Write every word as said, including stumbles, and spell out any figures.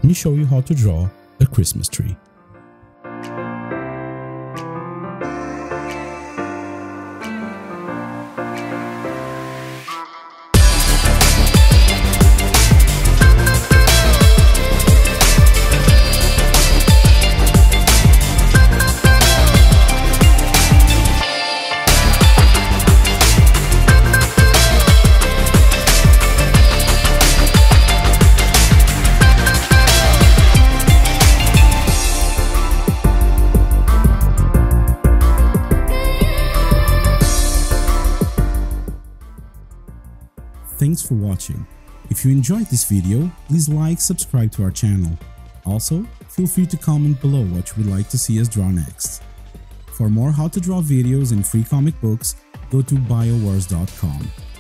and show you how to draw a Christmas tree. Thanks for watching. If you enjoyed this video, please like, subscribe to our channel. Also, feel free to comment below what you would like to see us draw next. For more how to draw videos and free comic books, go to biowars dot com.